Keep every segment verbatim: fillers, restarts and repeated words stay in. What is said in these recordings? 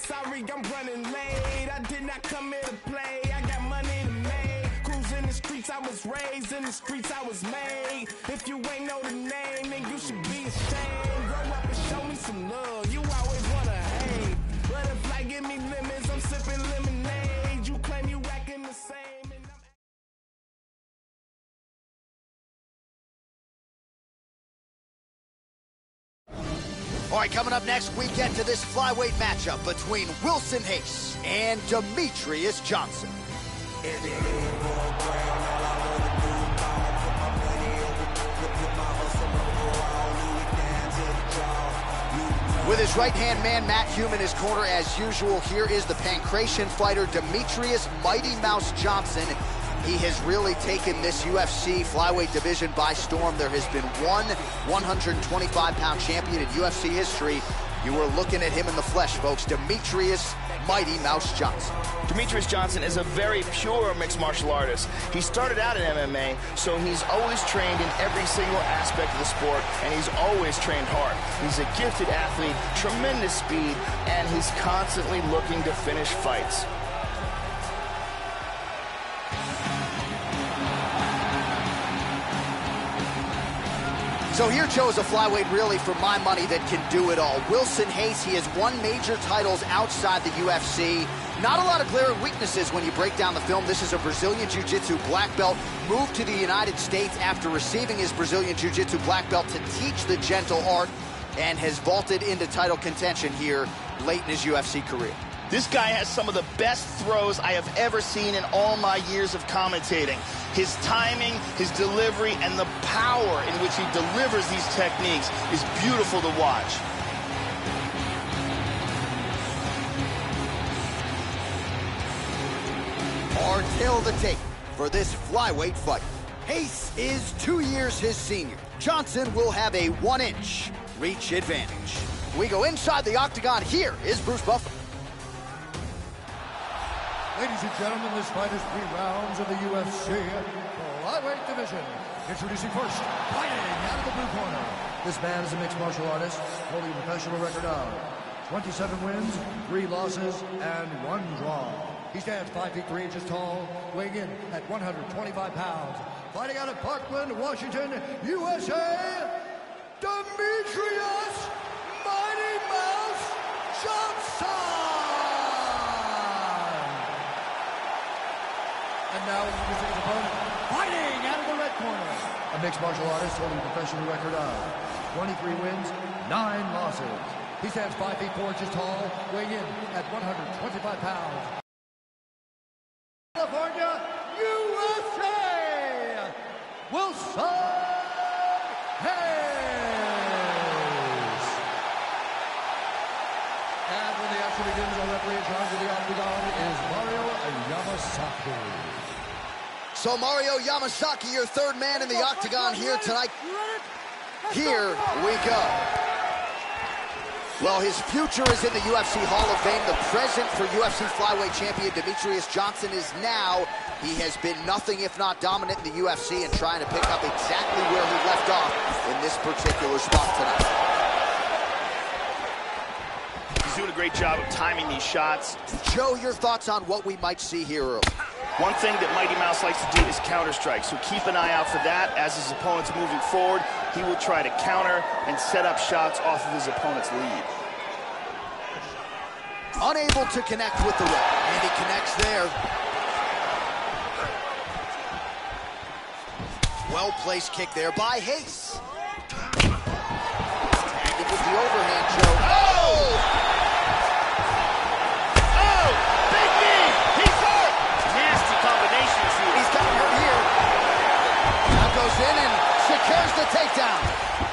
sorry, I'm running late. I did not come here to play. I got money to make. Cruising the streets, I was raised in the streets, I was made. If you ain't know the name, then you should be ashamed. Grow up and show me some love. You always wanna hate. But if I give me lemons, I'm sipping lemonade. You claim you acting the same. All right, coming up next, we get to this flyweight matchup between Wilson Reis and Demetrious Johnson. With his right-hand man, Matt Hume, in his corner as usual, here is the Pancratian fighter, Demetrious Mighty Mouse Johnson. He has really taken this U F C flyweight division by storm. There has been one one twenty-five pound champion in U F C history. You were looking at him in the flesh, folks. Demetrious Mighty Mouse Johnson. Demetrious Johnson is a very pure mixed martial artist. He started out in M M A, so he's always trained in every single aspect of the sport, and he's always trained hard. He's a gifted athlete, tremendous speed, and he's constantly looking to finish fights. So here, Joe, is a flyweight really, for my money, that can do it all. Wilson Reis, he has won major titles outside the U F C. Not a lot of glaring weaknesses when you break down the film. This is a Brazilian Jiu-Jitsu black belt, moved to the United States after receiving his Brazilian Jiu-Jitsu black belt to teach the gentle art, and has vaulted into title contention here late in his U F C career. This guy has some of the best throws I have ever seen in all my years of commentating. His timing, his delivery, and the power in which he delivers these techniques is beautiful to watch. Our tale of the tape for this flyweight fight. Reis is two years his senior. Johnson will have a one-inch reach advantage. We go inside the octagon. Here is Bruce Buffer. Ladies and gentlemen, this fight is three rounds of the U F C flyweight division. Introducing first, fighting out of the blue corner. This man is a mixed martial artist, holding a professional record of twenty-seven wins, three losses, and one draw. He stands five feet three inches tall, weighing in at one hundred twenty-five pounds. Fighting out of Parkland, Washington, U S A, Demetrious Mighty Mouse Johnson! And now introducing his opponent, fighting out of the red corner. A mixed martial artist holding a professional record of twenty-three wins, nine losses. He stands five feet four inches tall, weighing in at one hundred twenty-five pounds. California, U S A, Wilson Reis. And when the action begins, our referee in charge of the octagon is Mario Yamasaki. So Mario Yamasaki, your third man in the octagon here tonight. Here we go. Well, his future is in the U F C Hall of Fame. The present for U F C flyweight champion Demetrious Johnson is now. He has been nothing if not dominant in the U F C and trying to pick up exactly where he left off in this particular spot tonight. He's doing a great job of timing these shots. Joe, your thoughts on what we might see here early? One thing that Mighty Mouse likes to do is counter strike, so keep an eye out for that. As his opponent's moving forward, he will try to counter and set up shots off of his opponent's lead. Unable to connect with the right, and he connects there. Well-placed kick there by Reis. Tagged with the overhand, Joe. Oh! Goes in and secures the takedown.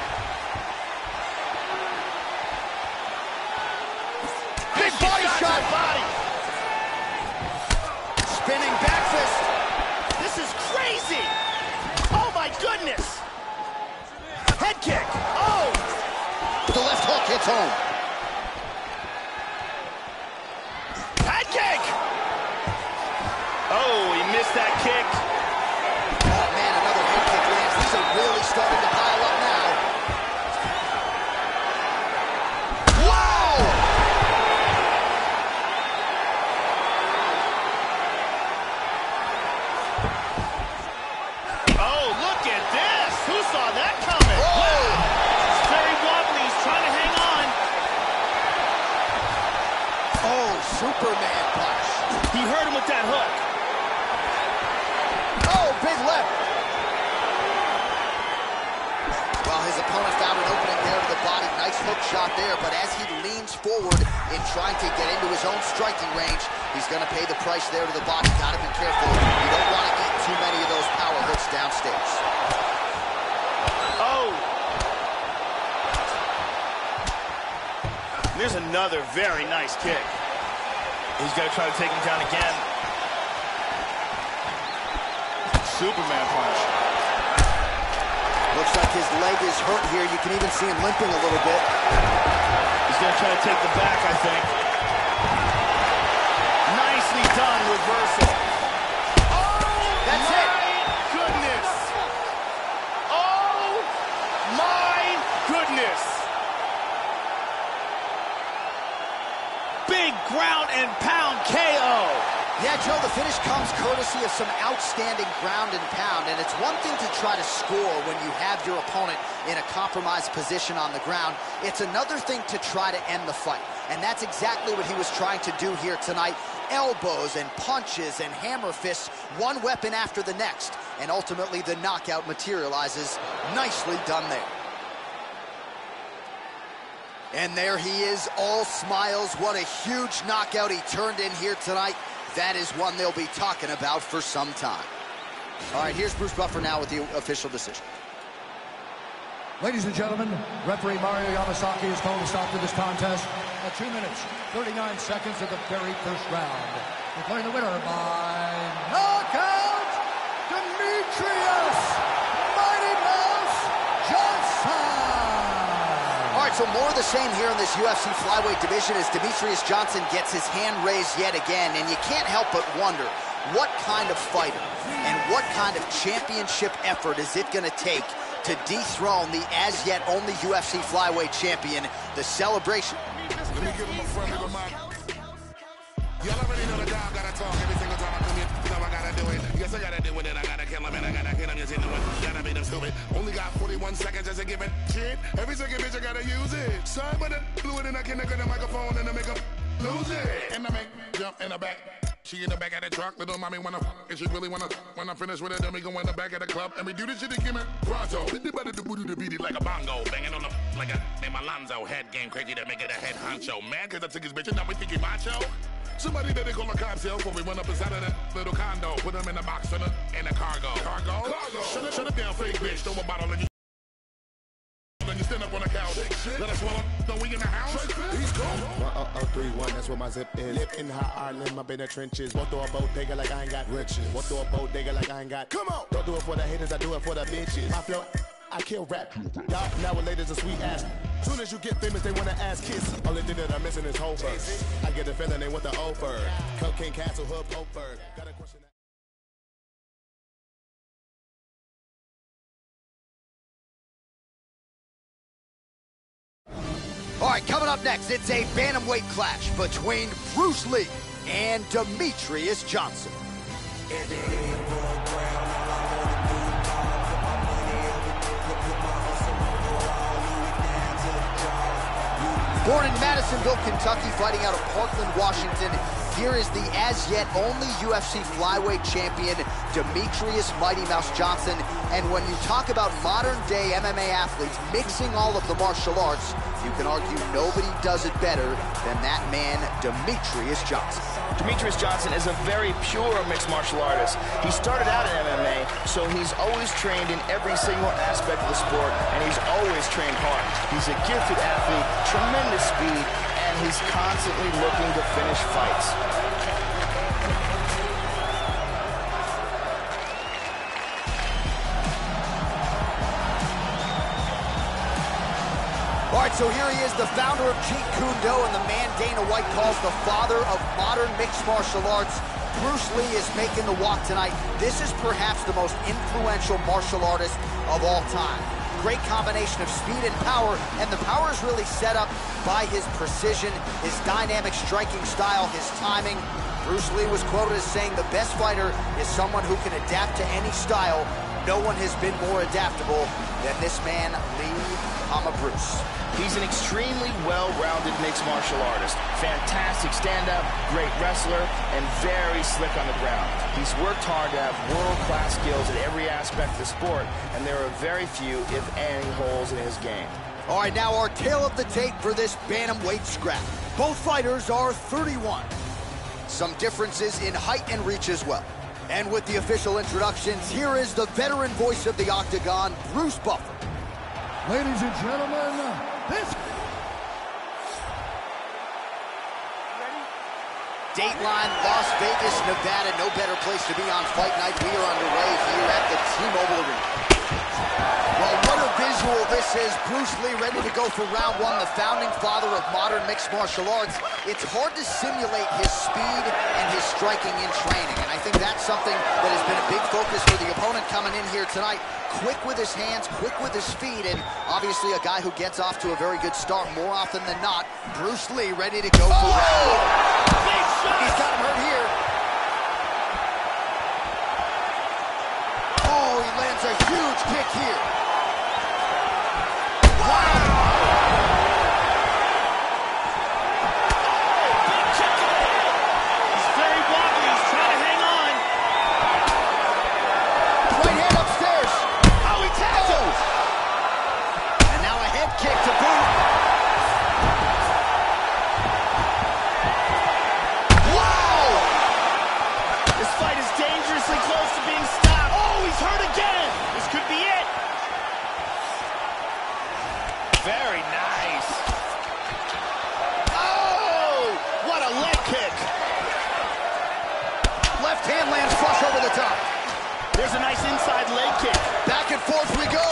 Big body shot. Body. Spinning back fist. This is crazy. Oh my goodness. Head kick. Oh. The left hook hits home. Head kick. Oh, he missed that kick. Really starting to pile up now. Wow! Superman punch. He hurt him with that hook. Oh, big left. Well, his opponent found an opening there to the body. Nice hook shot there, but as he leans forward in trying to get into his own striking range, he's going to pay the price there to the body. Got to be careful. You don't want to eat too many of those power hooks downstairs. Oh! There's another very nice kick. He's got to try to take him down again. Superman punch. Looks like his leg is hurt here. You can even see him limping a little bit. He's going to try to take the back, I think. Nicely done, reversal. Oh, that's my it. Goodness. Oh, my goodness. Big ground and pound K O. Yeah, Joe, the finish comes courtesy of some outstanding ground and pound, and it's one thing to try to score when you have your opponent in a compromised position on the ground. It's another thing to try to end the fight, and that's exactly what he was trying to do here tonight. Elbows and punches and hammer fists, one weapon after the next, and ultimately the knockout materializes. Nicely done there. And there he is, all smiles. What a huge knockout he turned in here tonight. That is one they'll be talking about for some time. All right, here's Bruce Buffer now with the official decision. Ladies and gentlemen, referee Mario Yamasaki has called a stop to this contest at two minutes, thirty-nine seconds of the very first round. Declaring the winner by knockout, Demetrious Mighty Mouse Johnson. All right, so more of the same here in this U F C flyweight division as Demetrious Johnson gets his hand raised yet again, and you can't help but wonder what kind of fighter and what kind of championship effort is it going to take to dethrone the as-yet only U F C flyweight champion. The celebration. Let me give him a friendly reminder. Y'all already know the dog gotta talk every single time I come here. You know I gotta do it. Yes, I gotta do it. I gotta kill him and I gotta hit him. Yes, you know it. Gotta make them stupid. Only got forty-one seconds as a given. Shit. Every second bitch I gotta use it. Sorry, but I blew it and I can't get the microphone and I make them lose it. And I make jump in the back. She in the back of the truck, little mommy wanna f and she really wanna. When I finish with it, then we go in the back of the club and we do this shit again, man. Pronto, the better the booty to beat it like a bongo, banging on the like a name Alonzo. Head game crazy to make it a head honcho. Man, cause I took his bitch and now we think he macho. Somebody that they call a cops here before we went up inside of that little condo. Put him in the box in the, in the cargo. Cargo? Cargo. Shut up, shut up down, fake bitch. Throw a bottle and you. You stand up on the couch. Let us swallow. No, we in the house. He's cool. one oh oh three one, that's where my zip is. Live in high Ireland, I've been in the trenches. Won't throw a bodega like I ain't got riches. Won't throw a bodega like I ain't got. Come on. Don't do it for the haters, I do it for the bitches. My flow, I kill rap. Y'all nowadays a sweet ass. Soon as you get famous, they wanna ass kiss. Only thing that I'm missing is whole verse. I get the feeling they want the over. Cocaine Castle, Hood, Oakford. Got a question. All right, coming up next, it's a bantamweight clash between Bruce Lee and Demetrious Johnson. Born in Madisonville, Kentucky, fighting out of Parkland, Washington, here is the as-yet only U F C flyweight champion, Demetrious Mighty Mouse Johnson. And when you talk about modern-day M M A athletes mixing all of the martial arts, you can argue nobody does it better than that man, Demetrious Johnson. Demetrious Johnson is a very pure mixed martial artist. He started out in M M A, so he's always trained in every single aspect of the sport, and he's always trained hard. He's a gifted athlete, tremendous speed, and he's constantly looking to finish fights. All right, so here he is, the founder of Jeet Kune Do and the man Dana White calls the father of modern mixed martial arts. Bruce Lee is making the walk tonight. This is perhaps the most influential martial artist of all time. Great combination of speed and power, and the power is really set up by his precision, his dynamic striking style, his timing. Bruce Lee was quoted as saying the best fighter is someone who can adapt to any style. No one has been more adaptable than this man, Lee Kama Bruce. He's an extremely well-rounded mixed martial artist. Fantastic stand-up, great wrestler, and very slick on the ground. He's worked hard to have world-class skills at every aspect of the sport, and there are very few, if any, holes in his game. All right, now our tale of the tape for this bantamweight scrap. Both fighters are thirty-one. Some differences in height and reach as well. And with the official introductions, here is the veteran voice of the Octagon, Bruce Buffer. Ladies and gentlemen, this... Dateline, Las Vegas, Nevada. No better place to be on fight night. We are underway here at the T-Mobile Arena. Well, what a visual this is. Bruce Lee ready to go for round one, the founding father of modern mixed martial arts. It's hard to simulate his speed and his striking in training, and I think that's something that has been a big focus for the opponent coming in here tonight. Quick with his hands, quick with his feet, and obviously a guy who gets off to a very good start more often than not. Bruce Lee ready to go for Oh! round one. Big shot! He's got him hurt here. Oh, he lands a huge kick here. Very nice. Oh, what a leg kick. Left hand lands flush over the top. There's a nice inside leg kick. Back and forth we go.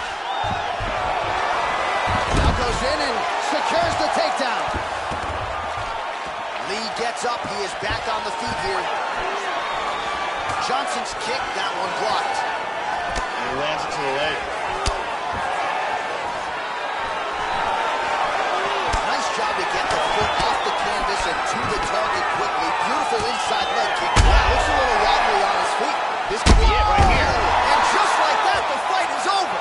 Now goes in and secures the takedown. Lee gets up. He is back on the feet here. Johnson's kick, that one blocked. And he lands it to the leg. Job to get the foot off the canvas and to the target quickly. Beautiful inside leg kick. Wow, looks a little wobbly on his feet. This could be it right here. And just like that, the fight is over.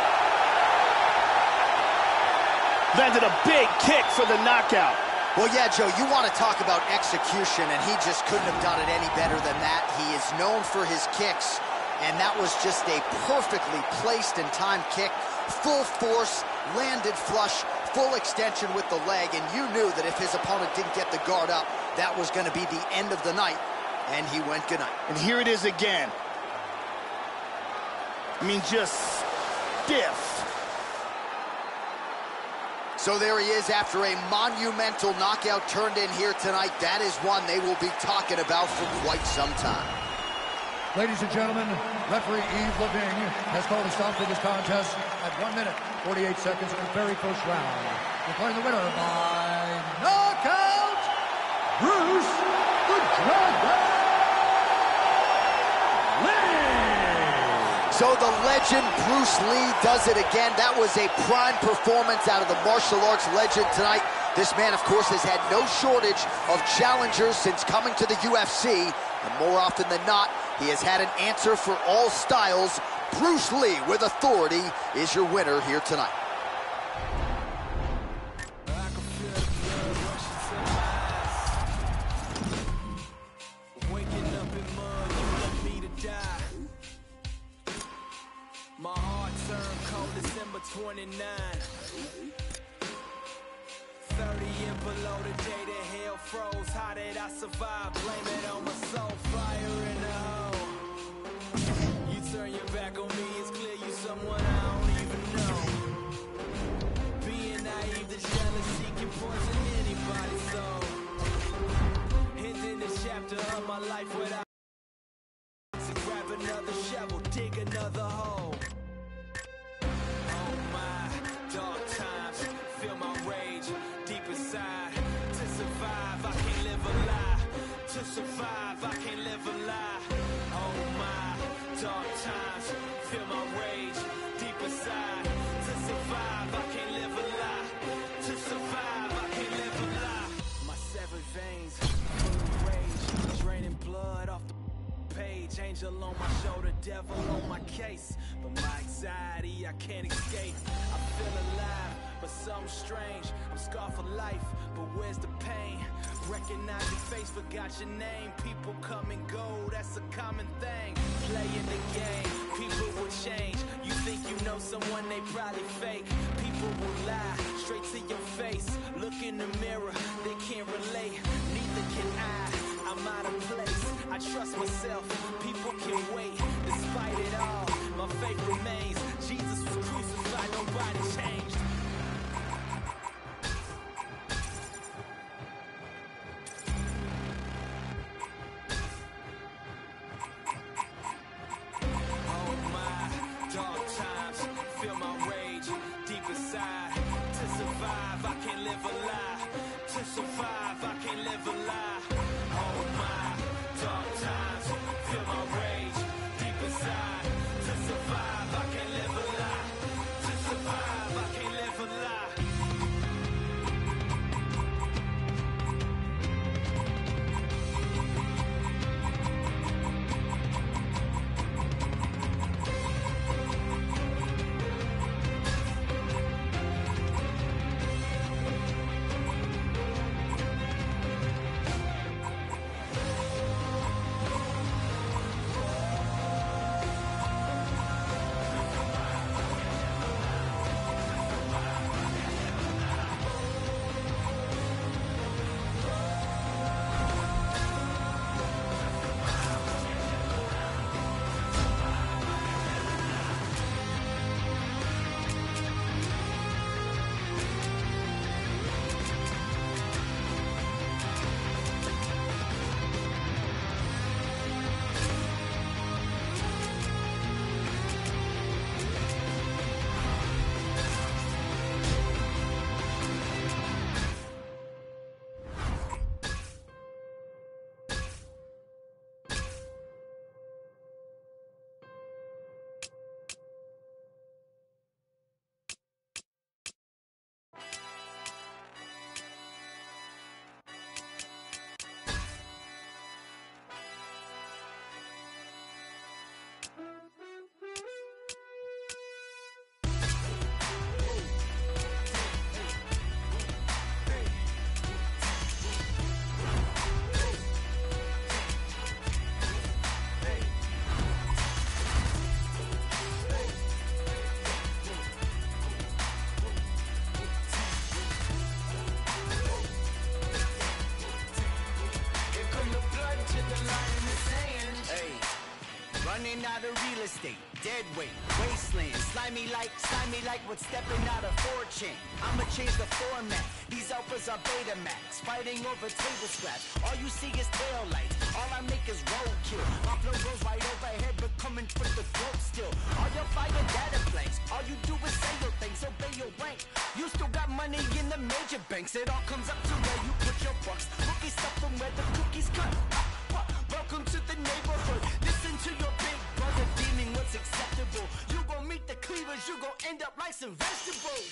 Landed a big kick for the knockout. Well, yeah, Joe, you want to talk about execution, and he just couldn't have done it any better than that. He is known for his kicks, and that was just a perfectly placed and timed kick. Full force, landed flush, full extension with the leg, and you knew that if his opponent didn't get the guard up, that was going to be the end of the night, and he went good night. And here it is again. I mean, just stiff. So there he is after a monumental knockout turned in here tonight. That is one they will be talking about for quite some time. Ladies and gentlemen, referee Yves Lavigne has called a stop to this contest at one minute, forty-eight seconds of the very first round. Declaring the winner by knockout, Bruce the Dragon Lee! So the legend Bruce Lee does it again. That was a prime performance out of the martial arts legend tonight. This man, of course, has had no shortage of challengers since coming to the U F C. And more often than not, he has had an answer for all styles. Bruce Lee, with authority, is your winner here tonight. Waking up in mud, you want me to die. My heart turned cold December twenty-ninth. thirty and below the day that hell froze. How did I survive? Blame it on my soul. Fire in the hole. You turn your back on me, it's clear you someone I don't even know. Being naive, the jealousy can poison anybody's soul. Ending this chapter of my life without to grab another shovel, dig another hole. Oh my, dark times, feel my rage deep inside. To survive, I can't live a lie. To survive, I can't live a lie. Oh my, dark times, feel my rage deep inside. To survive, I can't live a lie. To survive, I can't live a lie. My severed veins, full of rage, draining blood off the page. Angel angel on my shoulder, devil on my case. But my anxiety, I can't escape. I feel alive, but something strange. I'm scarred for life, but where's the pain? Recognize your face, forgot your name. People come and go, that's a common thing. Playing the game, people will change. You think you know someone, they probably fake. People will lie, straight to your face. Look in the mirror, they can't relate. Neither can I, I'm out of place. I trust myself, people can wait. Despite it all, my faith remains. Jesus was crucified, nobody changed. Running out of real estate, dead weight, wasteland, slimy like, slimy like what's stepping out of fortune. I'ma change the format, these alphas are Betamax, fighting over table scraps, all you see is tail lights, all I make is roadkill, my flow goes right overhead but coming for the throat still, all your fire data blanks, all you do is say your things, obey your rank, you still got money in the major banks, it all comes up to where you put your bucks, rookie stuff from where the cookies cut. Welcome to the neighborhood. Listen to your big brother deeming what's acceptable. You gon' meet the cleavers, you gon' end up like some vegetables.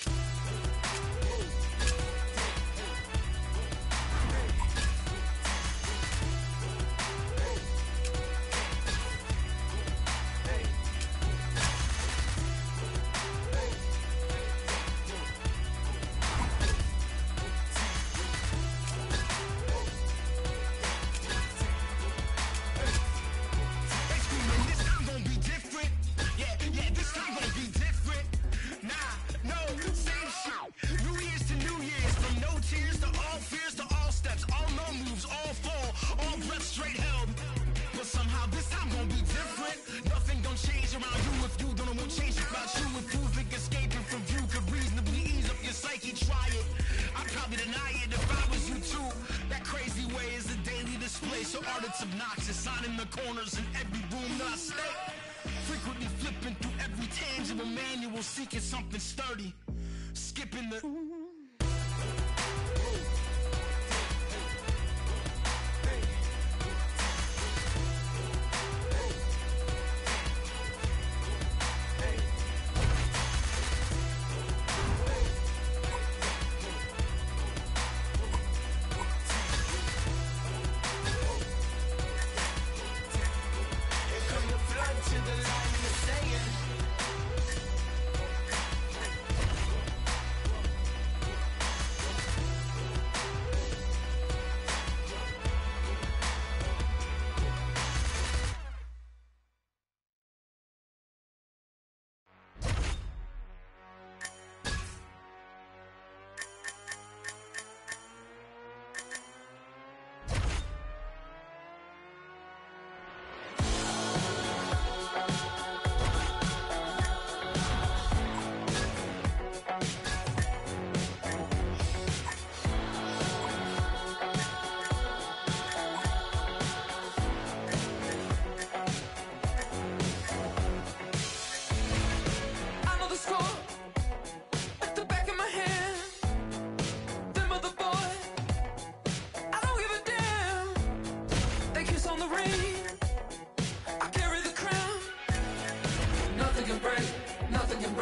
So art it's obnoxious, signing the corners in every room that I stay. Frequently flipping through every tangible manual, seeking something sturdy. Skipping the...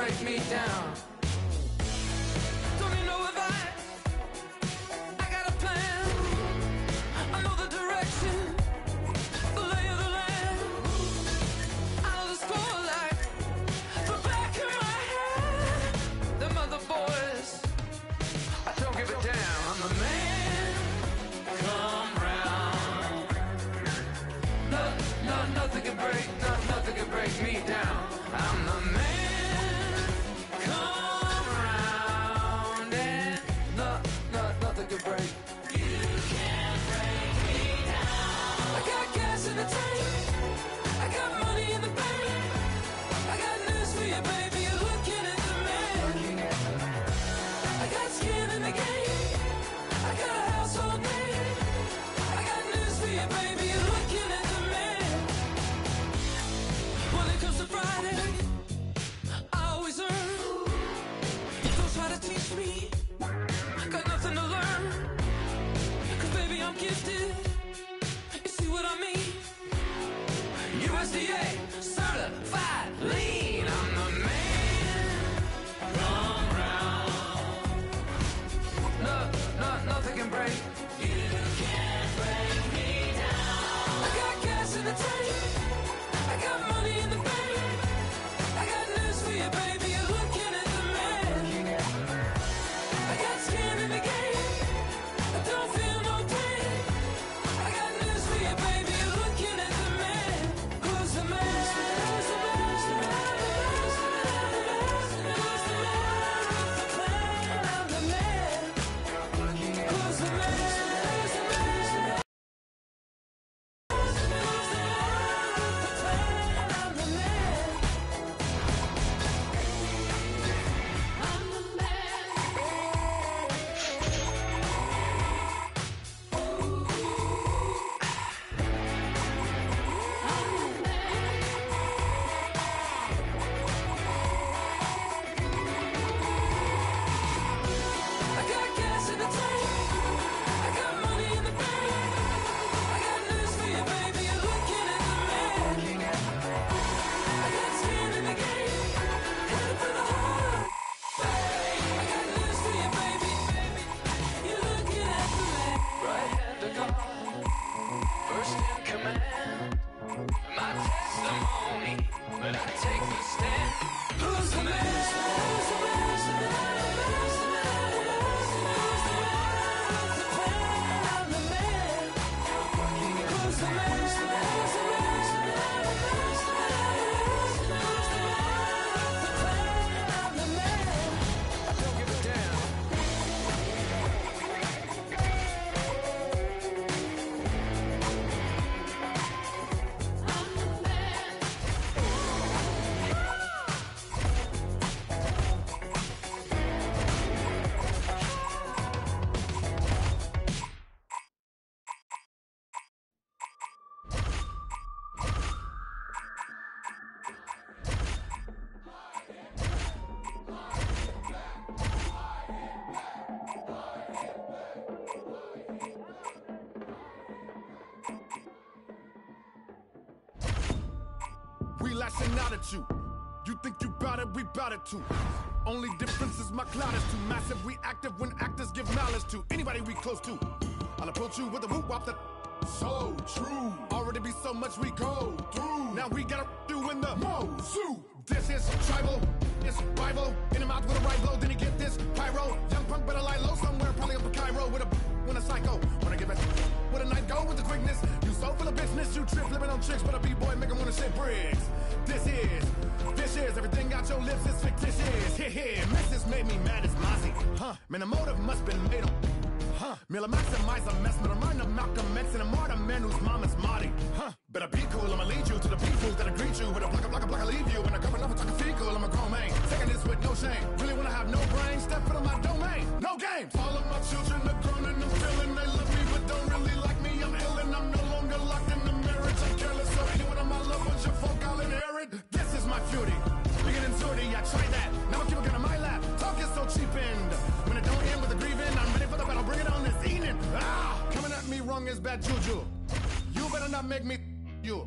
break me down. Don't need no advice. I got a plan. I know the direction, the lay of the land. I know the score like the back of my head. The mother boys, I don't give a damn. I'm the man. Come round. No, no, nothing can break, no, nothing can break me down. I'm the man. Come round and no, no, nothing can break. You can't break me down. I got gas in the tank. I got money in the bank. I got news for you, baby. You're looking at the man. I got skin in the game. I got a household name. I got news for you, baby. You're looking at the man. When it comes to Friday, I always earn. Don't try to teach me. Got nothing to learn. Cause baby, I'm gifted. You see what I mean? U S D A certified lean. I'm the man. Come round. No, no, nothing can break. You can't break me down. I got gas in the tank. I got money in the bank. I got news for you, baby. You're looking at the man. I got skin in the game. I don't feel no pain. I got news for you, baby. You're looking at the man. Who's the man? Who's the man? Who's the man? Who's the man? Who's the man? Who's the plan? I'm the man. Who's the man? Who's the man? Who's the man? Who's the plan? I'm the man. I'm the I got gas in the tank. I got money in the bank. I got news for you, baby. You're looking at the man. I got skin in the game. Headed for the heart. I got news for you, baby. You're looking at the man. Right hand to God, first in command. My testimony when I take the stand. Who's the man? Who's the man? Who's the man? Who's the man? Who's the man? Who's the plan? I'm the man. Who's the man? Who's the man? Who's the man? Who's the man? Who's the man? Who's the plan? I'm the man. I don't give a damn. I'm the man. We lashing out at you. You think you bout it, we bout it too. Only difference is my cloud is too massive. We active when actors give knowledge to anybody we close to. I'll approach you with a whoop wop that so true. Already be so much we go through. Now we gotta do in the mo zoo. This is tribal, it's rival. In the mouth with a right blow, then he get this pyro. Young punk better lie low somewhere, probably up in Cairo with a when a psycho. When I get back with a night go with the quickness. You so full of business, you trip flipping on chicks, but a b-boy make 'em wanna shit bricks. This is, this is everything out your lips is fictitious. Here, here, missus made me mad as Mozzie. Huh, man, the motive must been made on. Huh, Miller maximize a mess, but I'm riding a Malcolm X and I'm a man whose mama's Marty. Huh, better be cool, I'ma lead you to the people that'll greet you with a block, a block, a block, I leave you. And a couple of talking fecal, I'm a grown man. Taking this with no shame. Really wanna have no brain, step into my domain. No games. All of my children are grown and I'm feeling they love me, but don't really like me. I'm ill and I'm no longer locked in the marriage. I'm careless, so anyone of my loved ones, your folk, I'll inherit. This is my beauty. Bigger than Zordie, I tried that. Now I keep it on my lap. Talk is so cheap and when it don't end with a grieving, I'm ready for the battle. Bring it on this evening. Ah, coming at me wrong is bad juju. You better not make me you.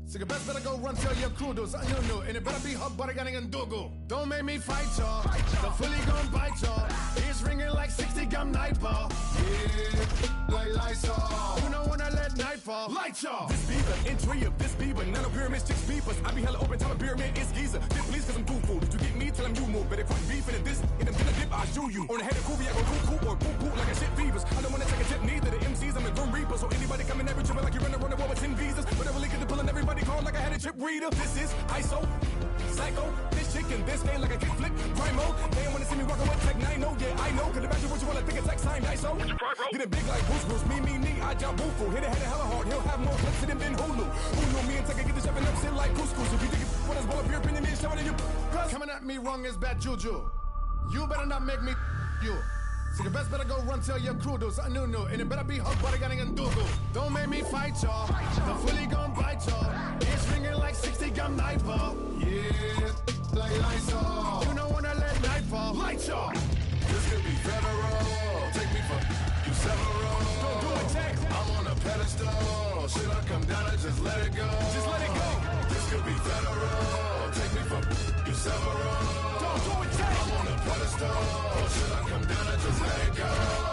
So you best better go run tell your crew do something you know, and it better be hot butter getting and dogo. Don't make me fight y'all. The fully gon' bite y'all. Ears ringing like sixty gun night ball. Yeah, like Lysol. You know when I let night fall. Light y'all. This be the entry of this be, but none of pyramid sticks beepers. I be hella open, tell a pyramid it's geezer. This please cause I'm too fool. If you get me, tell him you move. Better quit beefing in this, in them in the dip, I shoot you. On the head of Kobe, I go cool, cool, or poo, poo, like a shit fevers. I don't wanna take a tip, neither the M Cs, I'm a grim reaper. So anybody coming every tripping like you're running around the world with ten visas. Whatever leak in the pulling everybody call like I had a chip reader. This is I S O, psycho, this chick in this game like a kickflip, primo. They don't wanna see me walking with Tech nine, no, yeah, I know. Could imagine what you wanna think it's like sign I S O. Get it big like Bruce Bruce, me, me, me, I job boo-foo. Hit it, hit it hella hard, he'll have more clips than Ben Hulu. Who knew me and Tech get the shoving up shit like couscous. If you think it's what is well up your opinion, is showing you. Cause coming at me wrong is bad juju. You better not make me you. So you best better go run tell your crew do something new new, and it better be hot butter getting and dogo. Don't make me fight y'all. The fully gon' bite y'all. Ears ringing like sixty gun night ball. Yeah, like Lysol. You know when I let night fall. Light y'all. This could be federal. Take me for you several. Don't do it, Tech. I'm on a pedestal. Should I come down and just let it go? Just let it go. This could be federal. Take me for you several. Don't do it, Tech. I'm on a pedestal. Should I come down and just let it go?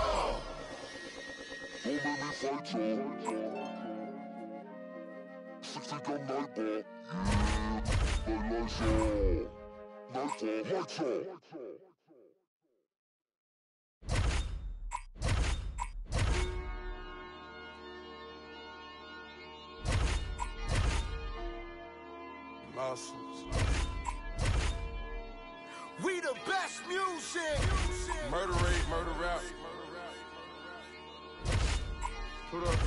Don't make me fight y'all. sixty gun night ball. Yeah, like Lysol. Nightfall, lights y'all. Lawsuits. We the best music. Murder rate, murder rap. Put up.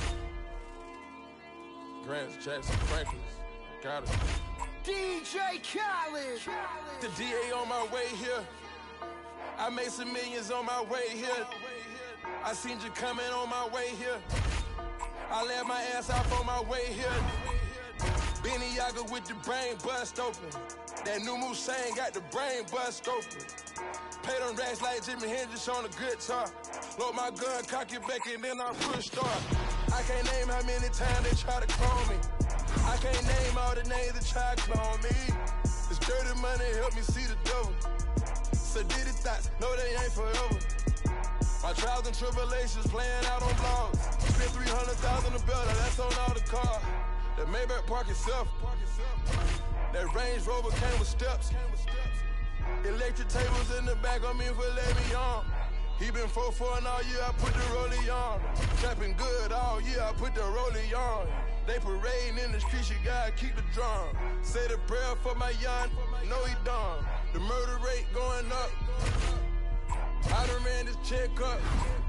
Grants, Jackson, Franklin. Got it. D J Khaled. The D A on my way here. I made some millions on my way here. I seen you coming on my way here. I left my ass off on my way here. Benny Yaga with the brain bust open. That new Musain got the brain bust open. Pay them racks like Jimi Hendrix on a guitar. Load my gun, cock it back, and then I push start. I can't name how many times they try to clone me. I can't name all the names that try to clone me. This dirty money help me see the devil. So did it thoughts, no they ain't forever. My trials and tribulations playing out on blogs. Spent three hundred thousand a better, that's on all the cars. That Maybach park itself. That Range Rover came with steps. Electric tables in the back on me for let me on. He been four four and all year I put the rollie on. Trapping good all year I put the rollie on. They parading in the streets, you gotta keep the drum. Say the prayer for my young, no he done. The murder rate going up. I done ran this check up.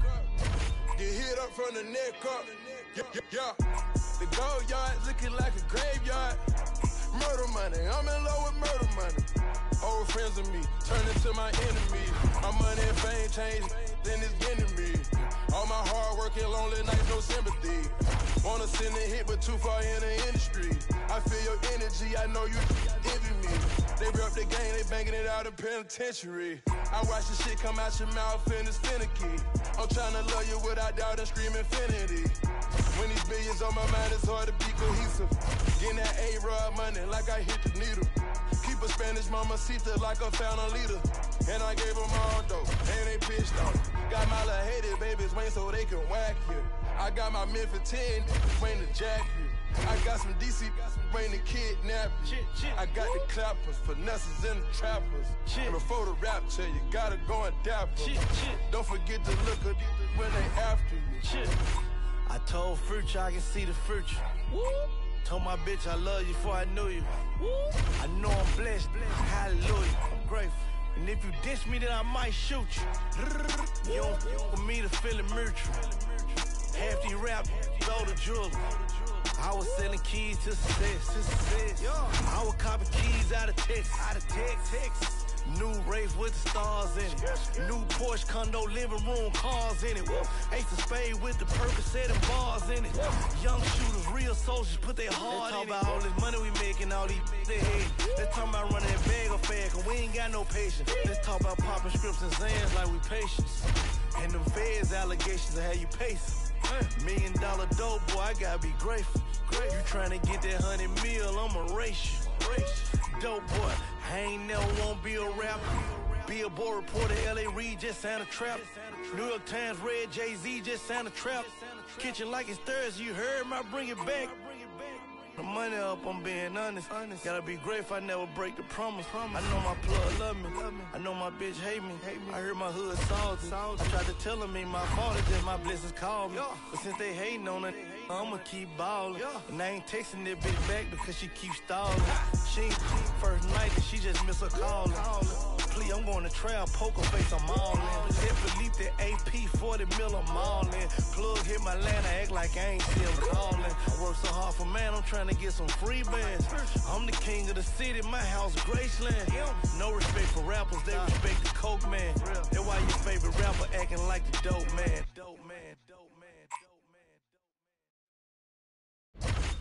Get hit up from the neck up. Yeah, yeah, yeah. The gold yard looking like a graveyard. Murder money, I'm in love with murder money. Old friends of me, turn into my enemy. My money and fame change, then it's getting me. All my hard working, lonely nights, no sympathy. Wanna send a hit, but too far in the industry. I feel your energy, I know you envy me. They rep the game, they banging it out in penitentiary. I watch the shit come out your mouth and it's finicky. I'm trying to love you without doubt and scream infinity. When these billions on my mind, it's hard to be cohesive. Getting that A-Rod money like I hit the needle. Keep a Spanish mamacita like I found a leader. And I gave them all dope, and they pissed off. Got my little hated babies waiting so they can whack you. I got my Memphis ten waiting to jack you. I got some D C waiting to kidnap you. I got the clappers, finesses and the trappers. And before the rapture, you gotta go and dap them. Don't forget to look at when they after you. I told Future I can see the future. Told my bitch I love you before I knew you. I know I'm blessed, hallelujah, I'm grateful. And if you diss me, then I might shoot you. You don't f with me to feel it mutual. Half these rap, all the jewelry. I was selling keys to success, to success. I was copping keys out of Texas, out of Texas. New race with the stars in it. New Porsche condo, living room, cars in it. Ace of spade with the Percocet and bars in it. Young shooters, real soldiers, put their heart in it. Let's talk about all this money we making, all these they hate. Let's talk about running that bag of fad, cause we ain't got no patience. Let's talk about popping scripts and Zans like we patience. And them feds allegations of how you pacing. Million dollar dope, boy, I gotta be grateful. You tryna get that hundred mil, I'ma race you. Dope boy, I ain't never wanna be a rapper. Billboard reporter, L A Reid just signed a trap. New York Times read Jay-Z just signed a trap. Kitchen like it's Thursday, you heard me, I bring it back. The money up, I'm being honest. Gotta be grateful I never break the promise. I know my plug love me. I know my bitch hate me. I heard my hood salty. I tried to tell them ain't my fault, it's just my blessings called me. But since they hating on it, I'ma keep ballin'. And I ain't texting that bitch back because she keeps stalling. She ain't first night and she just miss a call. Please, I'm going to trial, poker face, I'm all in. Hit Philippe, the A P, forty mil, I'm all in. Plug hit my land, I act like I ain't see him calling. I work so hard for man, I'm trying to get some free bands. I'm the king of the city, my house Graceland. No respect for rappers, they respect the coke man. That's why your favorite rapper acting like the dope man. Dope man, dope man, dope man, dope man.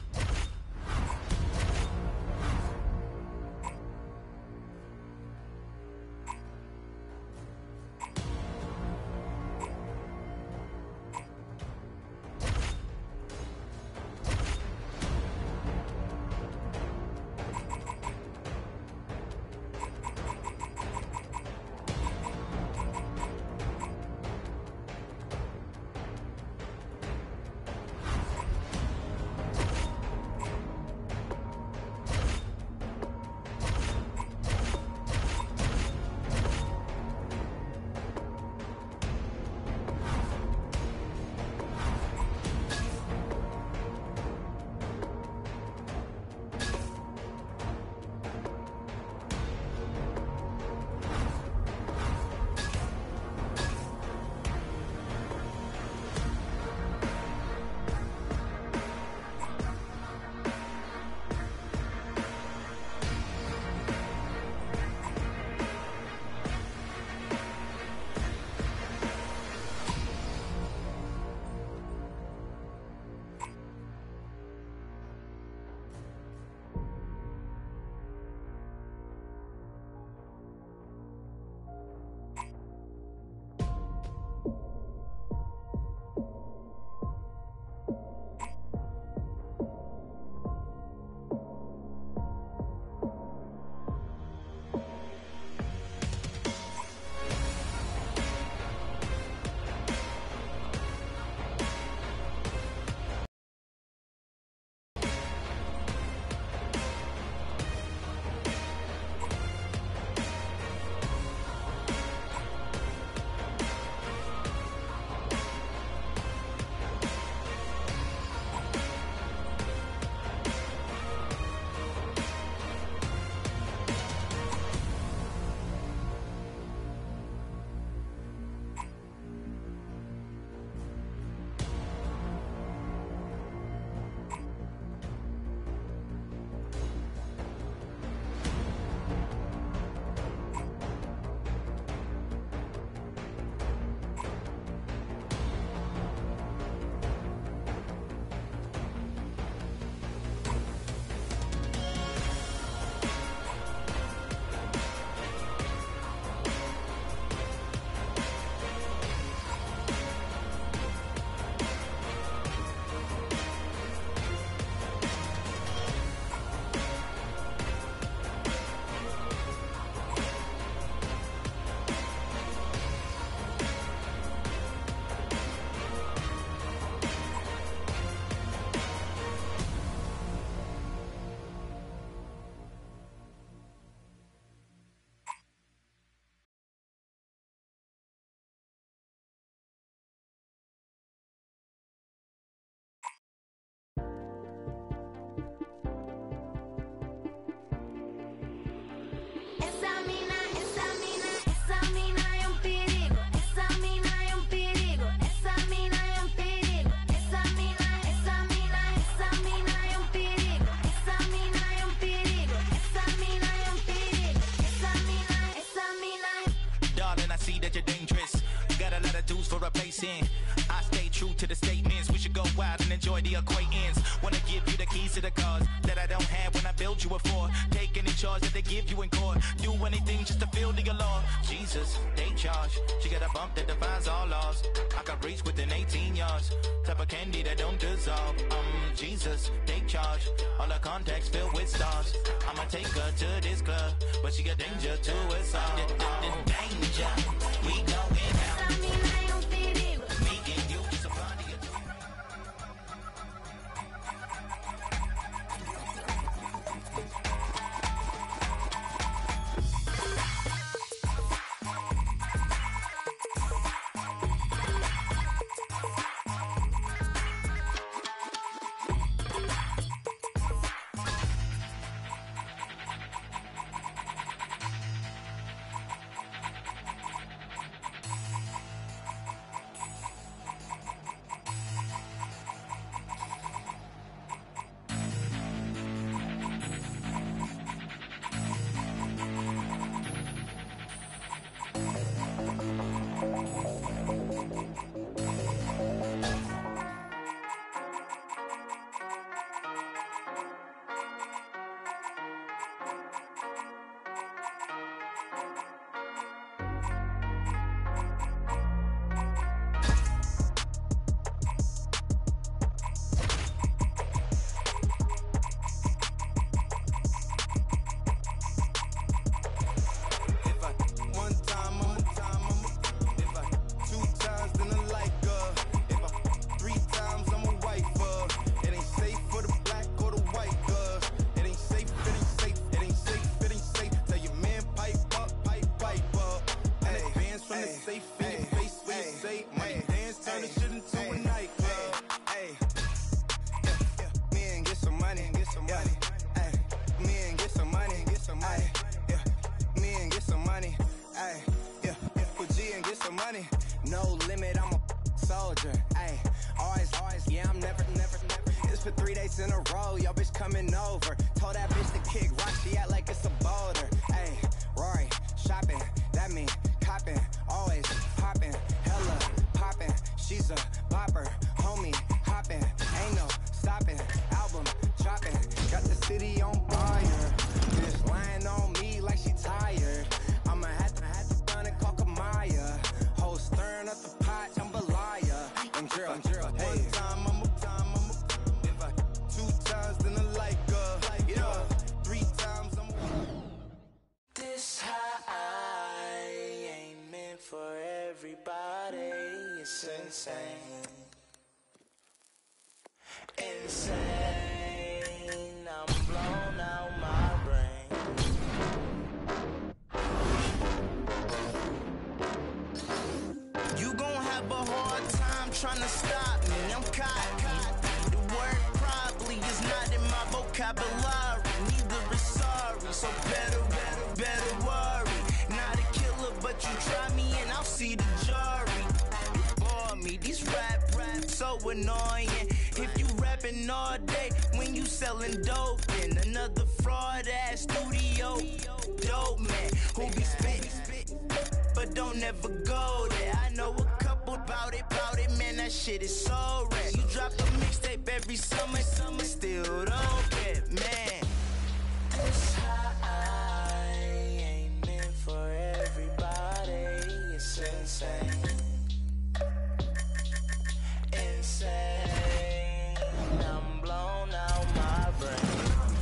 I stay true to the statements. We should go wild and enjoy the acquaintance. Wanna give you the keys to of the cars that I don't have when I build you a four. Take any charge that they give you in court. Do anything just to feel the law. Jesus, they charge. She got a bump that defines all laws. I got reach within eighteen yards. Type of candy that don't dissolve. Um, Jesus, they charge. All her contacts filled with stars. I'ma take her to this club, but she got danger to us all. D -d -d Danger, we going out. Me and you, it's a party. No limit, I'm a soldier. Ayy, always, always, yeah, I'm never, never, never. It's for three days in a row, yo bitch coming over. Told that bitch to kick rock, she act like it's a boulder. Ayy, Rory, shopping, that mean copping, always popping, hella popping. She's a bopper, homie, hopping, ain't no stopping. Album dropping, got the city on fire. Bitch lying on me like she tired. I'ma have to, have to run and call Kamaya. Stirring up the pot, jambalaya. And drill, drill, hey. One time, I'm a time, I'm a if I two times, then I like uh, like yeah. Three times, I'm a This high ain't meant for everybody. It's insane. Insane. I'm blown out my brain. You gon' have a hard time trying to stop me. I'm caught. The word probably is not in my vocabulary. Neither is sorry. So better, better, better worry. Not a killer, but you try me and I'll see the jury. You bore me. These rap raps so annoying. If you rapping all day when you selling dope, in another fraud ass studio dope man who be spitting. But don't ever go there. I know a couple about it, about it, man, that shit is so rare. You drop a mixtape every summer, summer still don't get, man. This high ain't meant for everybody. It's insane. Insane. I'm blown out my brain.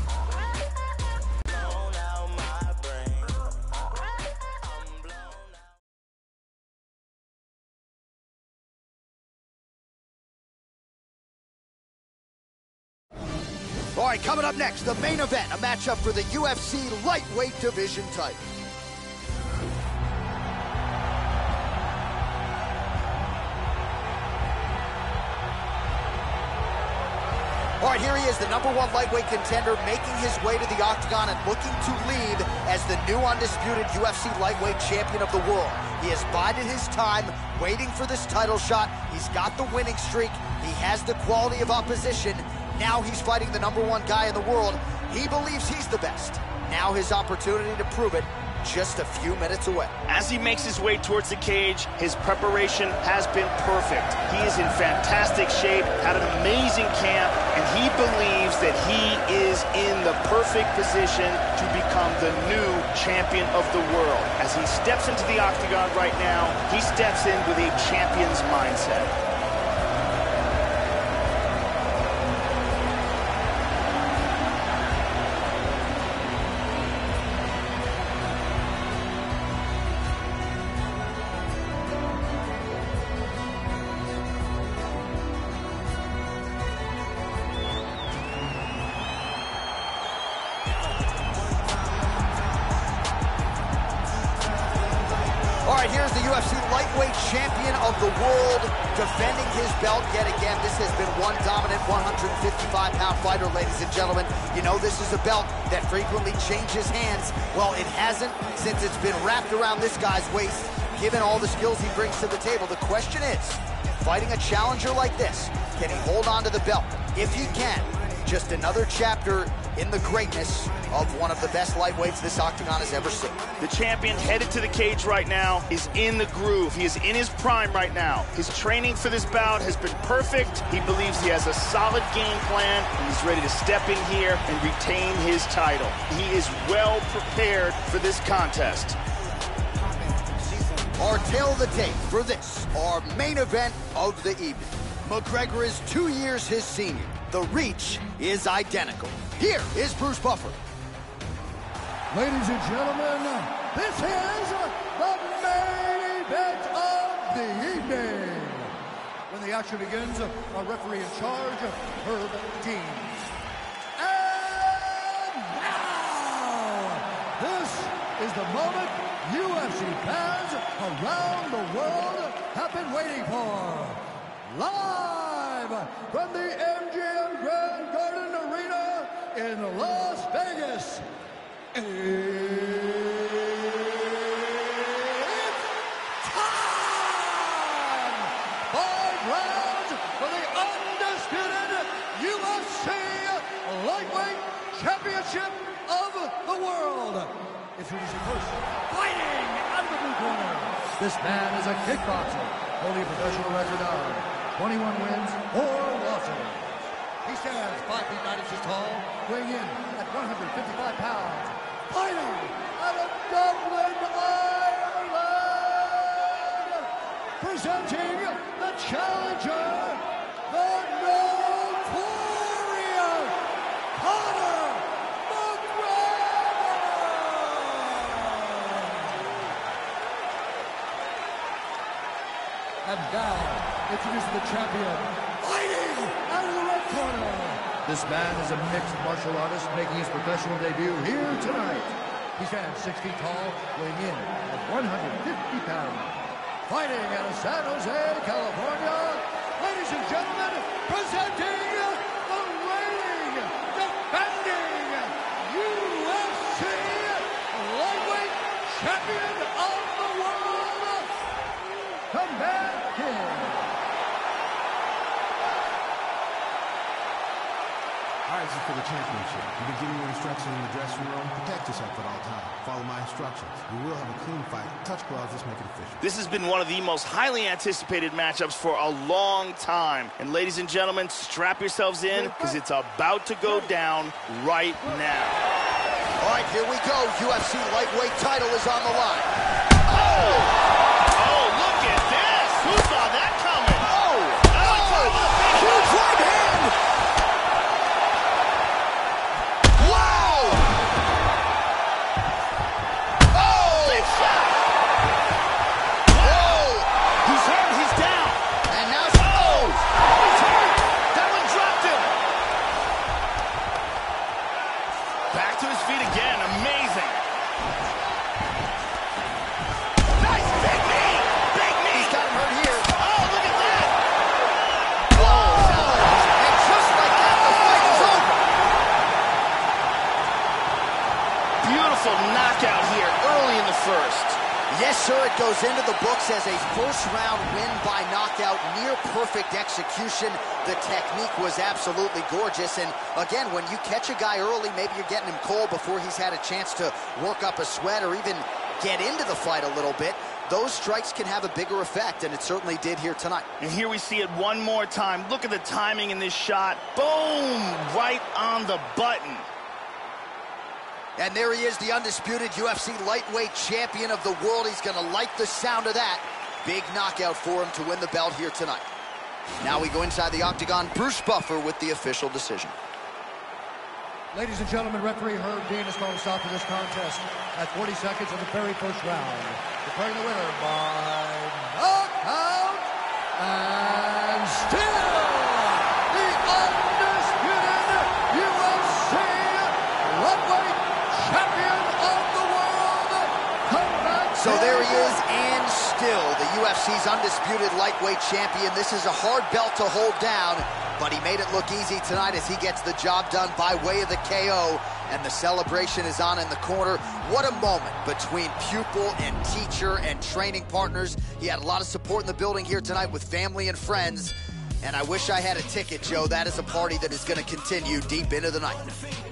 Blown out my brain. I'm blown out. All right, coming up next, the main event, a matchup for the U F C lightweight division title. All right, here he is, the number one lightweight contender, making his way to the octagon and looking to lead as the new undisputed U F C lightweight champion of the world. He has bided his time, waiting for this title shot. He's got the winning streak. He has the quality of opposition. Now he's fighting the number one guy in the world. He believes he's the best. Now his opportunity to prove it, just a few minutes away. As he makes his way towards the cage, his preparation has been perfect. He is in fantastic shape, had an amazing camp, and he believes that he is in the perfect position to become the new champion of the world. As he steps into the octagon right now, he steps in with a champion's mindset. All right, here's the U F C lightweight champion of the world defending his belt yet again. This has been one dominant one fifty-five pound fighter, ladies and gentlemen. You know this is a belt that frequently changes hands. Well, it hasn't since it's been wrapped around this guy's waist, given all the skills he brings to the table. The question is, fighting a challenger like this, can he hold on to the belt? If he can, just another chapter in the greatness of one of the best lightweights this octagon has ever seen. The champion headed to the cage right now is in the groove. He is in his prime right now. His training for this bout has been perfect. He believes he has a solid game plan, and he's ready to step in here and retain his title. He is well prepared for this contest. Our tale of the tape for this, our main event of the evening. McGregor is two years his senior. The reach is identical. Here is Bruce Buffer. Ladies and gentlemen, this is the main event of the evening. When the action begins, our referee in charge, Herb Dean. And now, this is the moment U F C fans around the world have been waiting for. Live from the M G M Grand Garden Arena in Las Vegas. It's time! Five rounds for the undisputed U F C Lightweight Championship of the world. Introducing first, fighting out of the blue corner. This man is a kickboxer, holding a professional record of twenty-one wins, four losses. He stands five feet nine inches tall, weighing in at one hundred fifty-five pounds. Fighting out of Dublin, Ireland, presenting the challenger, the notorious Conor McGregor. And now, introducing the champion, fighting out of the red corner. This man is a mixed martial artist making his professional debut here tonight. He stands six feet tall, weighing in at one hundred fifty pounds. Fighting out of San Jose, California, ladies and gentlemen, presenting the reigning, defending U F C lightweight champion of the world, Command King. All right, this is for the championship. You've been giving your instructions in the dressing room. Protect yourself at all times. Follow my instructions. We will have a clean fight. Touch gloves. Let's make it official. This has been one of the most highly anticipated matchups for a long time. And ladies and gentlemen, strap yourselves in because it's about to go down right now. All right, here we go. U F C lightweight title is on the line. Oh! Oh, look at this! Who saw that coming? Oh! Oh! Huge right hand! Yes, sir, it goes into the books as a first-round win by knockout, near-perfect execution. The technique was absolutely gorgeous, and again, when you catch a guy early, maybe you're getting him cold before he's had a chance to work up a sweat or even get into the fight a little bit. those strikes can have a bigger effect, and it certainly did here tonight. And here we see it one more time. Look at the timing in this shot. Boom! Right on the button. And there he is, the undisputed U F C lightweight champion of the world. He's going to like the sound of that. Big knockout for him to win the belt here tonight. Now we go inside the octagon. Bruce Buffer with the official decision. Ladies and gentlemen, referee Herb Dean has called a stop to this contest at forty seconds of the very first round. Declaring the winner by knockout and still the undisputed U F C lightweight champion of the world. So there he is, and still the U F C's undisputed lightweight champion. This is a hard belt to hold down, but he made it look easy tonight as he gets the job done by way of the K O, and the celebration is on in the corner. What a moment between pupil and teacher and training partners. He had a lot of support in the building here tonight with family and friends, and I wish I had a ticket, Joe. That is a party that is going to continue deep into the night.